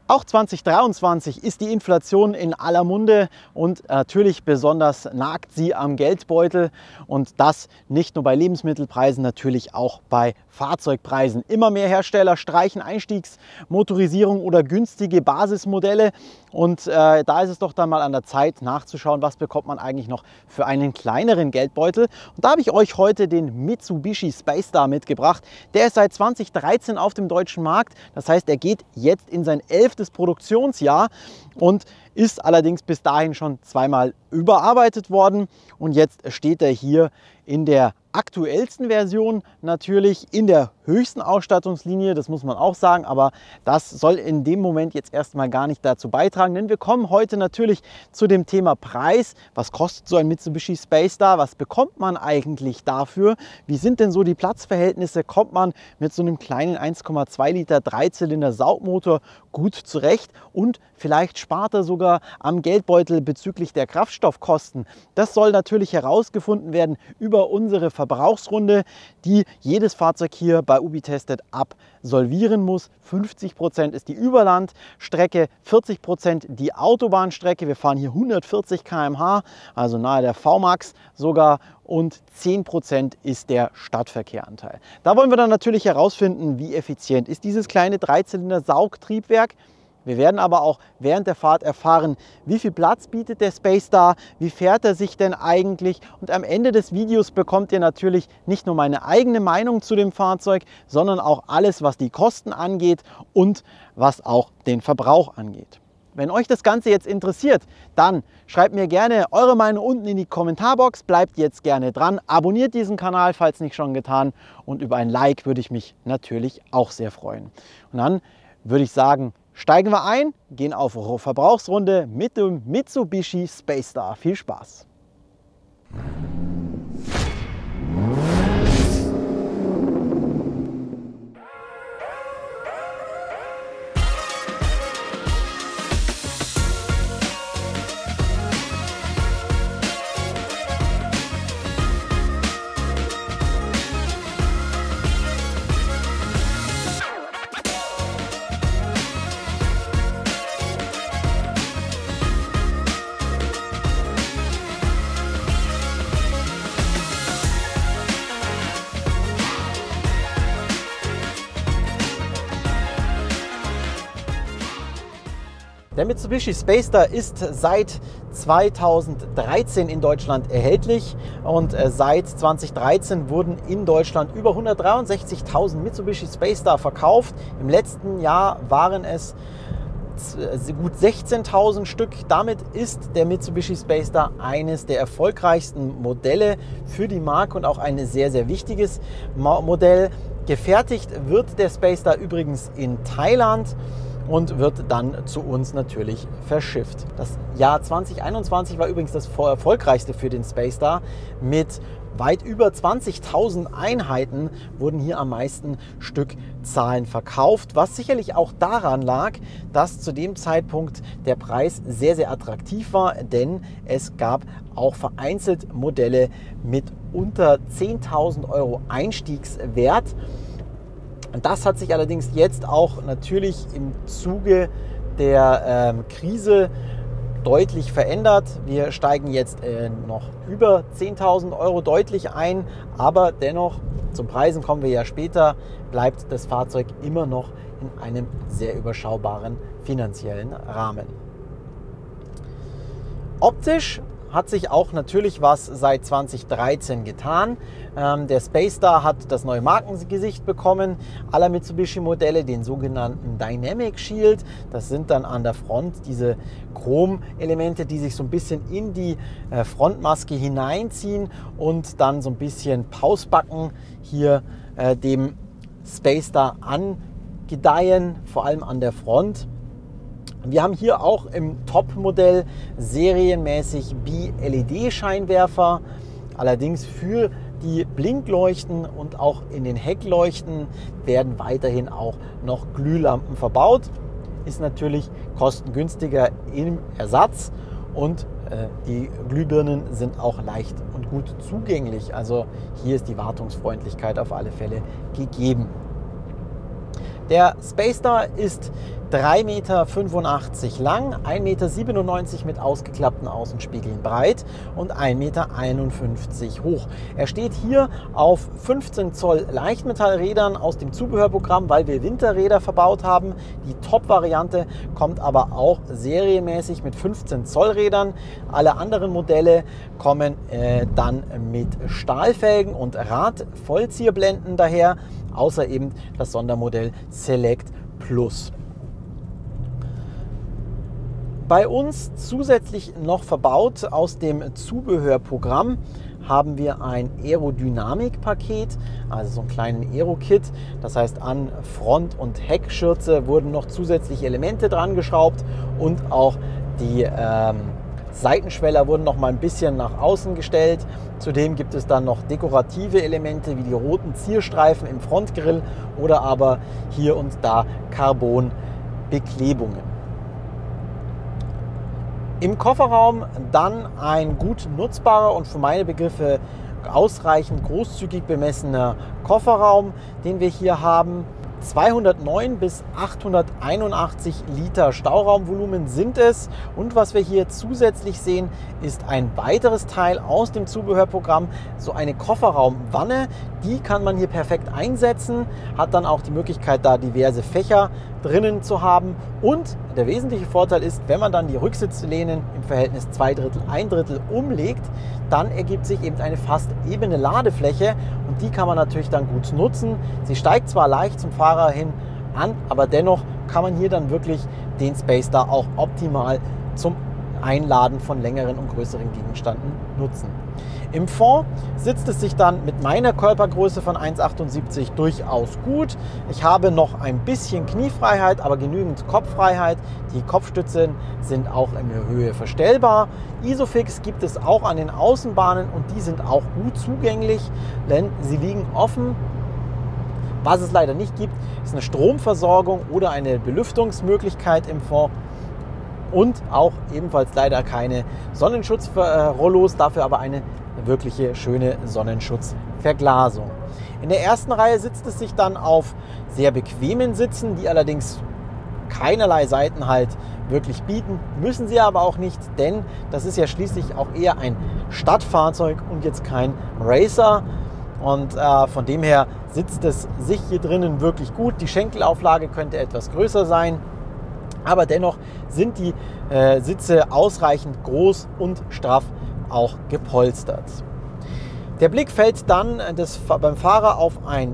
Auch 2023 ist die Inflation in aller Munde und natürlich besonders nagt sie am Geldbeutel und das nicht nur bei Lebensmittelpreisen, natürlich auch bei Fahrzeugpreisen. Immer mehr Hersteller streichen Einstiegsmotorisierung oder günstige Basismodelle und da ist es doch dann mal an der Zeit nachzuschauen, was bekommt man eigentlich noch für einen kleineren Geldbeutel. Und da habe ich euch heute den Mitsubishi Space Star mitgebracht. Der ist seit 2013 auf dem deutschen Markt, das heißt, er geht jetzt in sein 11. Produktionsjahr und ist allerdings bis dahin schon zweimal überarbeitet worden und jetzt steht er hier in der aktuellsten Version, natürlich in der höchsten Ausstattungslinie, das muss man auch sagen, aber das soll in dem Moment jetzt erstmal gar nicht dazu beitragen, denn wir kommen heute natürlich zu dem Thema Preis. Was kostet so ein Mitsubishi Space Star? Was bekommt man eigentlich dafür? Wie sind denn so die Platzverhältnisse? Kommt man mit so einem kleinen 1,2 Liter Dreizylinder Saugmotor gut zurecht und vielleicht spart er sogar am Geldbeutel bezüglich der Kraftstoffkosten? Das soll natürlich herausgefunden werden über unsere Verbrauchsrunde, die jedes Fahrzeug hier bei UbiTested absolvieren muss. 50% ist die Überlandstrecke, 40% die Autobahnstrecke. Wir fahren hier 140 km/h, also nahe der VMAX sogar, und 10% ist der Stadtverkehranteil. Da wollen wir dann natürlich herausfinden, wie effizient ist dieses kleine Dreizylinder-Saugtriebwerk. Wir werden aber auch während der Fahrt erfahren, wie viel Platz bietet der Space Star, wie fährt er sich denn eigentlich, und am Ende des Videos bekommt ihr natürlich nicht nur meine eigene Meinung zu dem Fahrzeug, sondern auch alles, was die Kosten angeht und was auch den Verbrauch angeht. Wenn euch das Ganze jetzt interessiert, dann schreibt mir gerne eure Meinung unten in die Kommentarbox, bleibt jetzt gerne dran, abonniert diesen Kanal, falls nicht schon getan, und über ein Like würde ich mich natürlich auch sehr freuen. Und dann würde ich sagen, steigen wir ein, gehen auf Verbrauchsrunde mit dem Mitsubishi Space Star. Viel Spaß! Der Mitsubishi Space Star ist seit 2013 in Deutschland erhältlich und seit 2013 wurden in Deutschland über 163.000 Mitsubishi Space Star verkauft. Im letzten Jahr waren es gut 16.000 Stück. Damit ist der Mitsubishi Space Star eines der erfolgreichsten Modelle für die Marke und auch ein sehr, sehr wichtiges Modell. Gefertigt wird der Space Star übrigens in Thailand und wird dann zu uns natürlich verschifft. Das Jahr 2021 war übrigens das erfolgreichste für den Space Star. Mit weit über 20.000 Einheiten wurden hier am meisten Stückzahlen verkauft, was sicherlich auch daran lag, dass zu dem Zeitpunkt der Preis sehr, sehr attraktiv war, denn es gab auch vereinzelt Modelle mit unter 10.000 Euro Einstiegswert. Das hat sich allerdings jetzt auch natürlich im Zuge der Krise deutlich verändert. Wir steigen jetzt noch über 10.000 Euro deutlich ein, aber dennoch, zu Preisen kommen wir ja später, bleibt das Fahrzeug immer noch in einem sehr überschaubaren finanziellen Rahmen. Optisch hat sich auch natürlich was seit 2013 getan. Der Space Star hat das neue Markengesicht bekommen aller Mitsubishi-Modelle, den sogenannten Dynamic Shield. Das sind dann an der Front diese Chrom-Elemente, die sich so ein bisschen in die Frontmaske hineinziehen und dann so ein bisschen Pausbacken hier dem Space Star angedeihen, vor allem an der Front. Wir haben hier auch im Top-Modell serienmäßig BLED-Scheinwerfer, allerdings für die Blinkleuchten und auch in den Heckleuchten werden weiterhin auch noch Glühlampen verbaut. Ist natürlich kostengünstiger im Ersatz und die Glühbirnen sind auch leicht und gut zugänglich. Also hier ist die Wartungsfreundlichkeit auf alle Fälle gegeben. Der Space Star ist 3,85 Meter lang, 1,97 Meter mit ausgeklappten Außenspiegeln breit und 1,51 Meter hoch. Er steht hier auf 15 Zoll Leichtmetallrädern aus dem Zubehörprogramm, weil wir Winterräder verbaut haben. Die Top-Variante kommt aber auch serienmäßig mit 15 Zoll Rädern. Alle anderen Modelle kommen dann mit Stahlfelgen und Radvollzierblenden daher, außer eben das Sondermodell Select Plus. Bei uns zusätzlich noch verbaut aus dem Zubehörprogramm haben wir ein Aerodynamik-Paket, also so einen kleinen Aero-Kit. Das heißt, an Front- und Heckschürze wurden noch zusätzliche Elemente dran geschraubt und auch die Seitenschweller wurden noch mal ein bisschen nach außen gestellt. Zudem gibt es dann noch dekorative Elemente wie die roten Zierstreifen im Frontgrill oder aber hier und da Carbonbeklebungen. Im Kofferraum dann ein gut nutzbarer und für meine Begriffe ausreichend großzügig bemessener Kofferraum, den wir hier haben. 209 bis 881 Liter Stauraumvolumen sind es. Und was wir hier zusätzlich sehen, ist ein weiteres Teil aus dem Zubehörprogramm, so eine Kofferraumwanne. Die kann man hier perfekt einsetzen, hat dann auch die Möglichkeit, da diverse Fächer drinnen zu haben. Und der wesentliche Vorteil ist, wenn man dann die Rücksitzlehnen im Verhältnis 2/3, 1/3 umlegt, dann ergibt sich eben eine fast ebene Ladefläche und die kann man natürlich dann gut nutzen. Sie steigt zwar leicht zum Fahrer hin an, aber dennoch kann man hier dann wirklich den Space da auch optimal zum Einladen von längeren und größeren Gegenständen nutzen. Im Fond sitzt es sich dann mit meiner Körpergröße von 1,78 durchaus gut. Ich habe noch ein bisschen Kniefreiheit, aber genügend Kopffreiheit. Die Kopfstützen sind auch in der Höhe verstellbar. Isofix gibt es auch an den Außenbahnen und die sind auch gut zugänglich, denn sie liegen offen. Was es leider nicht gibt, ist eine Stromversorgung oder eine Belüftungsmöglichkeit im Fond. Und auch ebenfalls leider keine Sonnenschutzrollos, dafür aber eine wirkliche schöne Sonnenschutzverglasung. In der ersten Reihe sitzt es sich dann auf sehr bequemen Sitzen, die allerdings keinerlei Seitenhalt wirklich bieten, müssen sie aber auch nicht, denn das ist ja schließlich auch eher ein Stadtfahrzeug und jetzt kein Racer. Und von dem her sitzt es sich hier drinnen wirklich gut. Die Schenkelauflage könnte etwas größer sein. Aber dennoch sind die Sitze ausreichend groß und straff auch gepolstert. Der Blick fällt dann beim Fahrer auf ein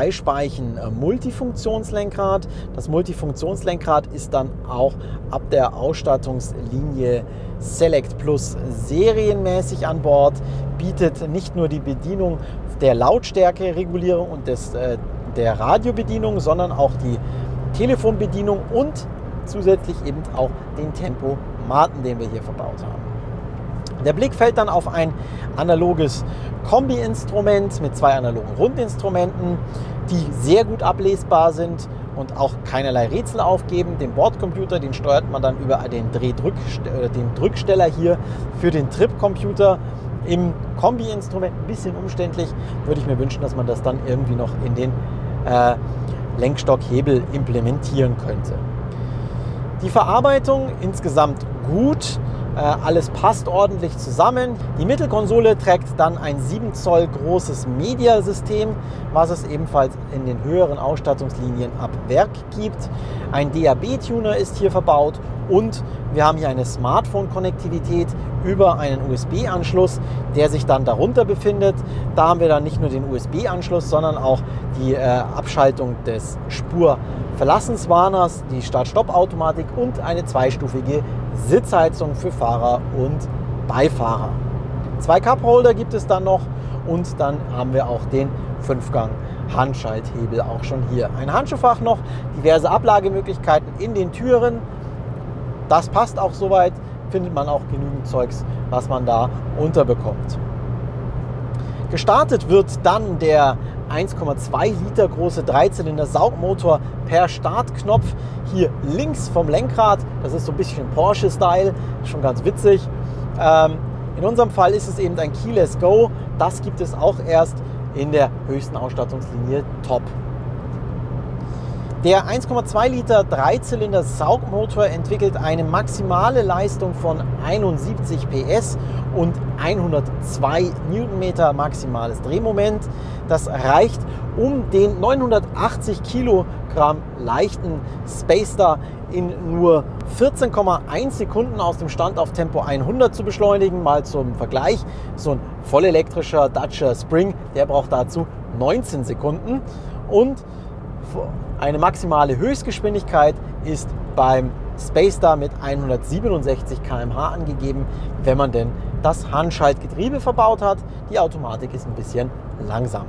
Dreispeichen-Multifunktionslenkrad. Das Multifunktionslenkrad ist dann auch ab der Ausstattungslinie Select Plus serienmäßig an Bord, bietet nicht nur die Bedienung der Lautstärkeregulierung und der Radiobedienung, sondern auch die Telefonbedienung und zusätzlich eben auch den Tempomaten, den wir hier verbaut haben. Der Blick fällt dann auf ein analoges Kombi-Instrument mit zwei analogen Rundinstrumenten, die sehr gut ablesbar sind und auch keinerlei Rätsel aufgeben. Den Bordcomputer, den steuert man dann über den Drücksteller hier für den Trip-Computer. Im Kombi-Instrument ein bisschen umständlich, würde ich mir wünschen, dass man das dann irgendwie noch in den Lenkstockhebel implementieren könnte. Die Verarbeitung insgesamt gut, alles passt ordentlich zusammen. Die Mittelkonsole trägt dann ein 7 Zoll großes Mediasystem, was es ebenfalls in den höheren Ausstattungslinien ab Werk gibt. Ein DAB-Tuner ist hier verbaut und wir haben hier eine Smartphone-Konnektivität über einen USB-Anschluss, der sich dann darunter befindet. Da haben wir dann nicht nur den USB-Anschluss, sondern auch die Abschaltung des Spurverlassenswarners, die Start-Stopp-Automatik und eine zweistufige Sitzheizung für Fahrer und Beifahrer. 2 Cupholder gibt es dann noch und dann haben wir auch den 5-Gang-Handschalthebel auch schon hier. Ein Handschuhfach noch, diverse Ablagemöglichkeiten in den Türen. Das passt auch soweit, findet man auch genügend Zeugs, was man da unterbekommt. Gestartet wird dann der 1,2 Liter große Dreizylinder-Saugmotor per Startknopf hier links vom Lenkrad. Das ist so ein bisschen Porsche-Style, schon ganz witzig. In unserem Fall ist es eben ein Keyless Go. Das gibt es auch erst in der höchsten Ausstattungslinie Top. Der 1,2 Liter Dreizylinder Saugmotor entwickelt eine maximale Leistung von 71 PS und 102 Newtonmeter maximales Drehmoment. Das reicht, um den 980 Kilogramm leichten Speystar in nur 14,1 Sekunden aus dem Stand auf Tempo 100 zu beschleunigen. Mal zum Vergleich, so ein vollelektrischer Dacia Spring, der braucht dazu 19 Sekunden. Und eine maximale Höchstgeschwindigkeit ist beim Speystar mit 167 km/h angegeben, wenn man denn das Handschaltgetriebe verbaut hat. Die Automatik ist ein bisschen langsamer.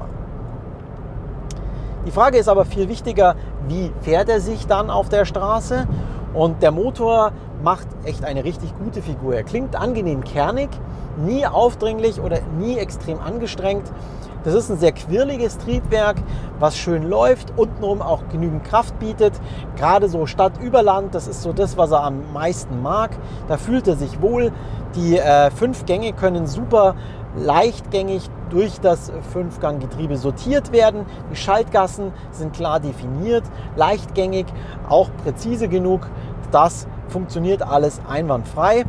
Die Frage ist aber viel wichtiger, wie fährt er sich dann auf der Straße? Und der Motor macht echt eine richtig gute Figur. Er klingt angenehm kernig, nie aufdringlich oder nie extrem angestrengt. Das ist ein sehr quirliges Triebwerk, was schön läuft, untenrum auch genügend Kraft bietet. Gerade so Stadt über Land, das ist so das, was er am meisten mag. Da fühlt er sich wohl. Die 5 Gänge können super leichtgängig durch das 5-Gang-Getriebe sortiert werden. Die Schaltgassen sind klar definiert, leichtgängig, auch präzise genug. Das funktioniert alles einwandfrei.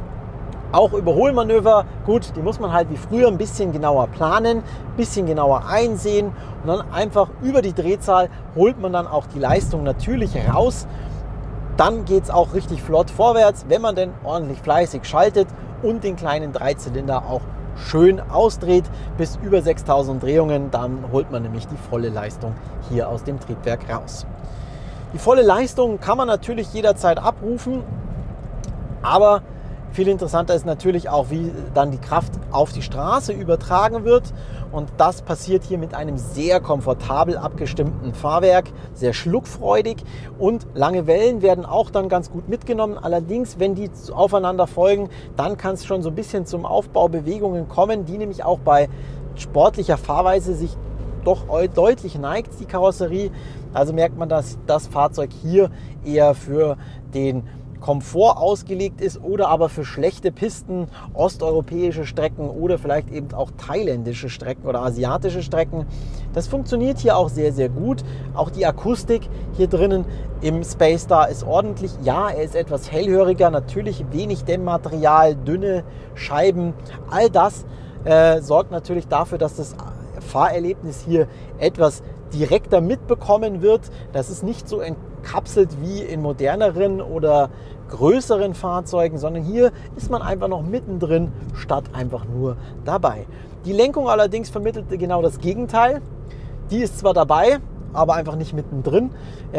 Auch Überholmanöver, gut, die muss man halt wie früher ein bisschen genauer planen, ein bisschen genauer einsehen und dann einfach über die Drehzahl holt man dann auch die Leistung natürlich raus. Dann geht es auch richtig flott vorwärts, wenn man denn ordentlich fleißig schaltet und den kleinen Dreizylinder auch schön ausdreht bis über 6000 Drehungen. Dann holt man nämlich die volle Leistung hier aus dem Triebwerk raus. Die volle Leistung kann man natürlich jederzeit abrufen, aber viel interessanter ist natürlich auch, wie dann die Kraft auf die Straße übertragen wird. Und das passiert hier mit einem sehr komfortabel abgestimmten Fahrwerk, sehr schluckfreudig und lange Wellen werden auch dann ganz gut mitgenommen. Allerdings, wenn die aufeinander folgen, dann kann es schon so ein bisschen zum Aufbaubewegungen kommen, die nämlich auch bei sportlicher Fahrweise sich doch deutlich neigt, die Karosserie. Also merkt man, dass das Fahrzeug hier eher für den Komfort ausgelegt ist oder aber für schlechte Pisten, osteuropäische Strecken oder vielleicht eben auch thailändische Strecken oder asiatische Strecken. Das funktioniert hier auch sehr, sehr gut. Auch die Akustik hier drinnen im Speystar ist ordentlich. Ja, er ist etwas hellhöriger, natürlich wenig Dämmmaterial, dünne Scheiben. All das sorgt natürlich dafür, dass das Fahrerlebnis hier etwas direkter mitbekommen wird. Das ist nicht so entkapselt wie in moderneren oder größeren Fahrzeugen, sondern hier ist man einfach noch mittendrin, statt einfach nur dabei. Die Lenkung allerdings vermittelt genau das Gegenteil. Die ist zwar dabei, aber einfach nicht mittendrin.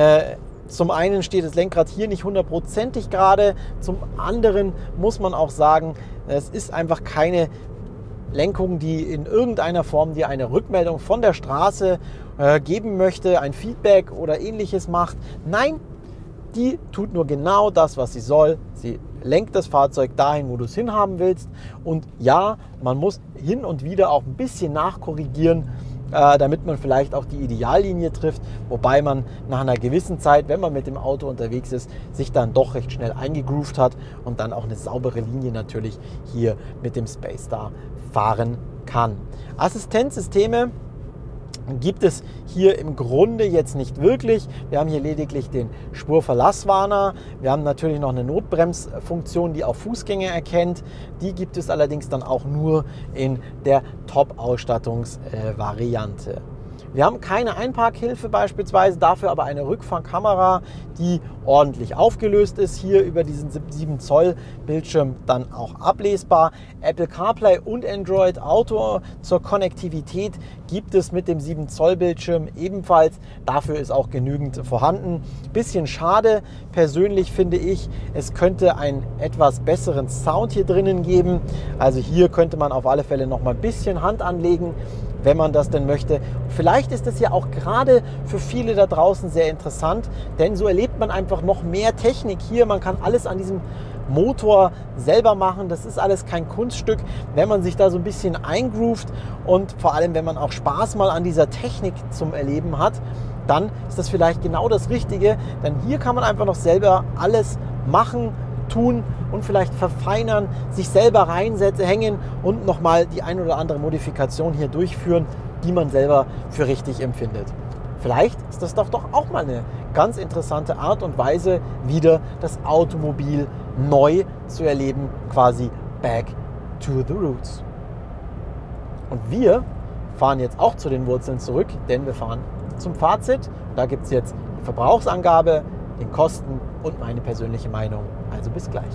Zum einen steht das Lenkrad hier nicht hundertprozentig gerade, zum anderen muss man auch sagen, es ist einfach keine Lenkung, die in irgendeiner Form dir eine Rückmeldung von der Straße geben möchte, ein Feedback oder ähnliches macht. Nein, die tut nur genau das, was sie soll. Sie lenkt das Fahrzeug dahin, wo du es hinhaben willst. Und ja, man muss hin und wieder auch ein bisschen nachkorrigieren, damit man vielleicht auch die Ideallinie trifft, wobei man nach einer gewissen Zeit, wenn man mit dem Auto unterwegs ist, sich dann doch recht schnell eingegroovt hat und dann auch eine saubere Linie natürlich hier mit dem Speystar fahren kann. Assistenzsysteme gibt es hier im Grunde jetzt nicht wirklich. Wir haben hier lediglich den Spurverlasswarner. Wir haben natürlich noch eine Notbremsfunktion, die auch Fußgänger erkennt. Die gibt es allerdings dann auch nur in der Top-Ausstattungsvariante. Wir haben keine Einparkhilfe beispielsweise, dafür aber eine Rückfahrkamera, die ordentlich aufgelöst ist, hier über diesen 7 Zoll Bildschirm dann auch ablesbar. Apple CarPlay und Android Auto zur Konnektivität gibt es mit dem 7 Zoll Bildschirm ebenfalls. Dafür ist auch genügend vorhanden. Bisschen schade persönlich finde ich, es könnte einen etwas besseren Sound hier drinnen geben. Also hier könnte man auf alle Fälle noch mal ein bisschen Hand anlegen, wenn man das denn möchte. Vielleicht ist es ja auch gerade für viele da draußen sehr interessant, denn so erlebt man einfach noch mehr Technik hier. Man kann alles an diesem Motor selber machen. Das ist alles kein Kunststück, wenn man sich da so ein bisschen eingroovt und vor allem, wenn man auch Spaß mal an dieser Technik zum Erleben hat, dann ist das vielleicht genau das Richtige, denn hier kann man einfach noch selber alles machen, tun und vielleicht verfeinern, sich selber reinhängen und nochmal die ein oder andere Modifikation hier durchführen, die man selber für richtig empfindet. Vielleicht ist das doch auch mal eine ganz interessante Art und Weise, wieder das Automobil neu zu erleben, quasi back to the roots. Und wir fahren jetzt auch zu den Wurzeln zurück, denn wir fahren zum Fazit. Da gibt es jetzt die Verbrauchsangabe, den Kosten und meine persönliche Meinung. Also bis gleich.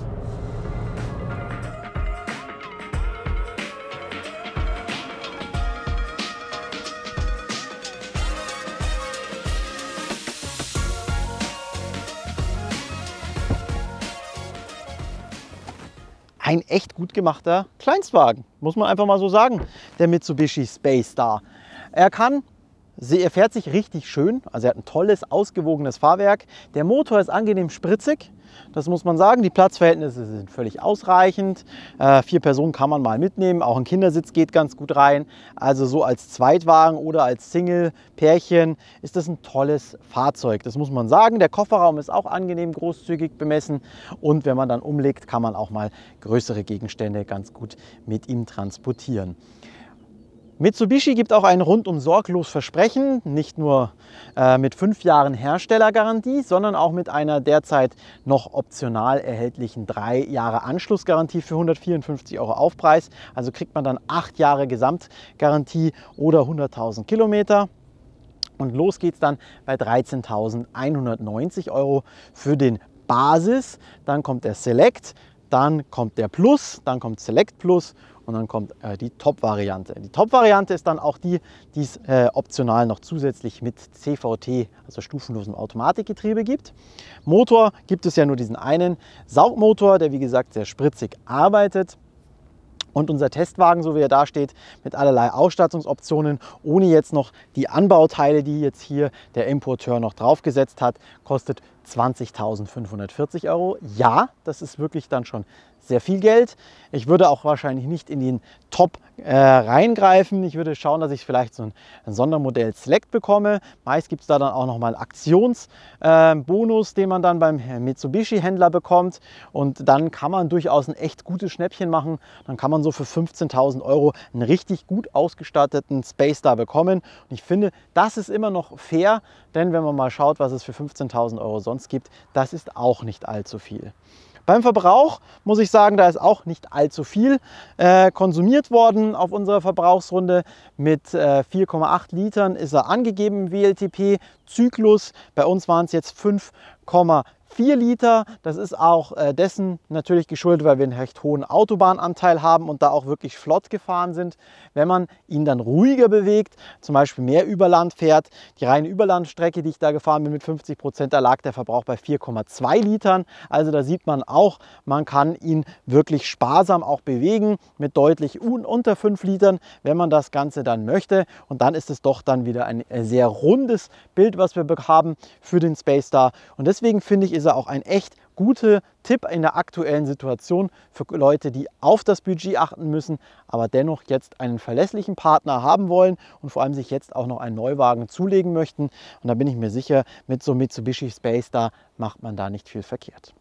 Ein echt gut gemachter Kleinstwagen, muss man einfach mal so sagen, der Mitsubishi Space Star. Er fährt sich richtig schön, also er hat ein tolles, ausgewogenes Fahrwerk. Der Motor ist angenehm spritzig, das muss man sagen. Die Platzverhältnisse sind völlig ausreichend. 4 Personen kann man mal mitnehmen, auch ein Kindersitz geht ganz gut rein. Also so als Zweitwagen oder als Single-Pärchen ist das ein tolles Fahrzeug, das muss man sagen. Der Kofferraum ist auch angenehm großzügig bemessen und wenn man dann umlegt, kann man auch mal größere Gegenstände ganz gut mit ihm transportieren. Mitsubishi gibt auch ein rundum sorglos Versprechen, nicht nur mit 5 Jahren Herstellergarantie, sondern auch mit einer derzeit noch optional erhältlichen 3 Jahre Anschlussgarantie für 154 € Aufpreis. Also kriegt man dann 8 Jahre Gesamtgarantie oder 100.000 Kilometer. Und los geht's dann bei 13.190 € für den Basis. Dann kommt der Select, dann kommt der Plus, dann kommt Select Plus und dann kommt die Top-Variante. Die Top-Variante ist dann auch die, die es optional noch zusätzlich mit CVT, also stufenlosem Automatikgetriebe gibt. Motor gibt es ja nur diesen einen Saugmotor, der wie gesagt sehr spritzig arbeitet. Und unser Testwagen, so wie er da steht, mit allerlei Ausstattungsoptionen, ohne jetzt noch die Anbauteile, die jetzt hier der Importeur noch draufgesetzt hat, kostet 20.540 €. Ja, das ist wirklich dann schon sehr viel Geld. Ich würde auch wahrscheinlich nicht in den Top reingreifen. Ich würde schauen, dass ich vielleicht so ein Sondermodell Select bekomme. Meist gibt es da dann auch noch mal einen Aktionsbonus, den man dann beim Mitsubishi-Händler bekommt. Und dann kann man durchaus ein echt gutes Schnäppchen machen. Dann kann man so für 15.000 € einen richtig gut ausgestatteten Space Star bekommen. Und ich finde, das ist immer noch fair, denn wenn man mal schaut, was es für 15.000 € sonst gibt, das ist auch nicht allzu viel. Beim Verbrauch muss ich sagen, da ist auch nicht allzu viel konsumiert worden auf unserer Verbrauchsrunde. Mit 4,8 Litern ist er angegeben im WLTP. Zyklus, bei uns waren es jetzt 5,4 Liter. Das ist auch dessen natürlich geschuldet, weil wir einen recht hohen Autobahnanteil haben und da auch wirklich flott gefahren sind. Wenn man ihn dann ruhiger bewegt, zum Beispiel mehr Überland fährt, die reine Überlandstrecke, die ich da gefahren bin mit 50%, da lag der Verbrauch bei 4,2 Litern. Also da sieht man auch, man kann ihn wirklich sparsam auch bewegen mit deutlich unter 5 Litern, wenn man das Ganze dann möchte. Und dann ist es doch dann wieder ein sehr rundes Bild, was wir haben für den Space Star. Und deswegen finde ich, ist er auch ein echt guter Tipp in der aktuellen Situation für Leute, die auf das Budget achten müssen, aber dennoch jetzt einen verlässlichen Partner haben wollen und vor allem sich jetzt auch noch einen Neuwagen zulegen möchten. Und da bin ich mir sicher, mit so Mitsubishi Space Star macht man da nicht viel verkehrt.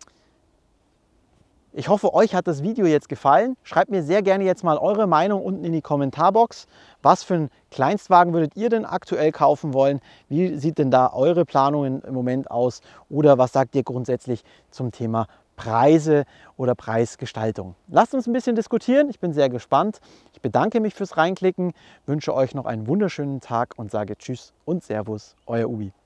Ich hoffe, euch hat das Video jetzt gefallen. Schreibt mir sehr gerne jetzt mal eure Meinung unten in die Kommentarbox. Was für einen Kleinstwagen würdet ihr denn aktuell kaufen wollen? Wie sieht denn da eure Planungen im Moment aus? Oder was sagt ihr grundsätzlich zum Thema Preise oder Preisgestaltung? Lasst uns ein bisschen diskutieren. Ich bin sehr gespannt. Ich bedanke mich fürs Reinklicken, wünsche euch noch einen wunderschönen Tag und sage Tschüss und Servus, euer Ubi.